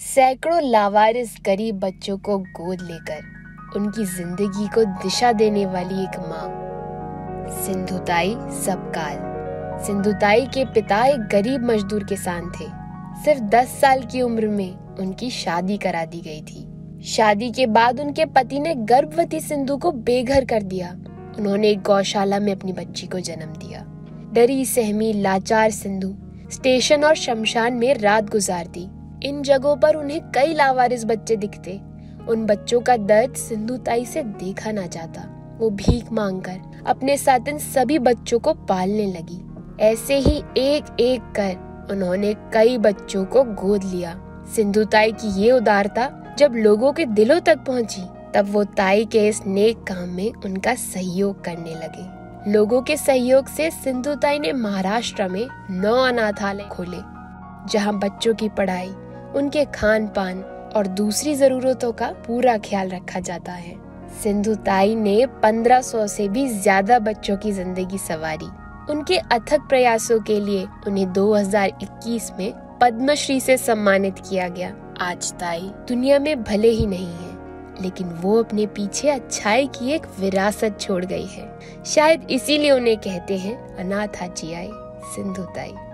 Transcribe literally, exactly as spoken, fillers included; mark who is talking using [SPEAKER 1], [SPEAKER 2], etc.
[SPEAKER 1] सैकड़ों लावारिस गरीब बच्चों को गोद लेकर उनकी जिंदगी को दिशा देने वाली एक माँ। सिंधुताई सबकाल। सिंधुताई के पिता एक गरीब मजदूर किसान थे। सिर्फ दस साल की उम्र में उनकी शादी करा दी गई थी। शादी के बाद उनके पति ने गर्भवती सिंधु को बेघर कर दिया। उन्होंने एक गौशाला में अपनी बच्ची को जन्म दिया। डरी सहमी लाचार सिंधु स्टेशन और शमशान में रात गुजारती। इन जगहों पर उन्हें कई लावारिस बच्चे दिखते। उन बच्चों का दर्द सिंधुताई से देखा ना जाता। वो भीख मांगकर अपने साथ इन सभी बच्चों को पालने लगी। ऐसे ही एक एक कर उन्होंने कई बच्चों को गोद लिया। सिंधुताई की ये उदारता जब लोगों के दिलों तक पहुंची, तब वो ताई के इस नेक काम में उनका सहयोग करने लगे। लोगों के सहयोग से सिंधुताई ने महाराष्ट्र में नौ अनाथालय खोले, जहां बच्चों की पढ़ाई, उनके खान पान और दूसरी जरूरतों का पूरा ख्याल रखा जाता है। सिंधुताई ने पंद्रह सौ से भी ज्यादा बच्चों की जिंदगी संवारी। उनके अथक प्रयासों के लिए उन्हें दो हज़ार इक्कीस में पद्मश्री से सम्मानित किया गया। आज ताई दुनिया में भले ही नहीं है, लेकिन वो अपने पीछे अच्छाई की एक विरासत छोड़ गई है। शायद इसीलिए उन्हें कहते हैं अनाथा जियाई सिंधुताई।